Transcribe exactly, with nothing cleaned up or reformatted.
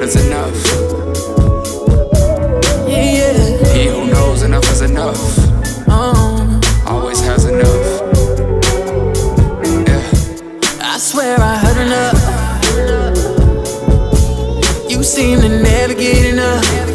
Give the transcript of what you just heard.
is enough. Yeah, yeah. He who knows enough is enough Um, always has enough. Yeah. I swear I heard enough. You seem to never get enough.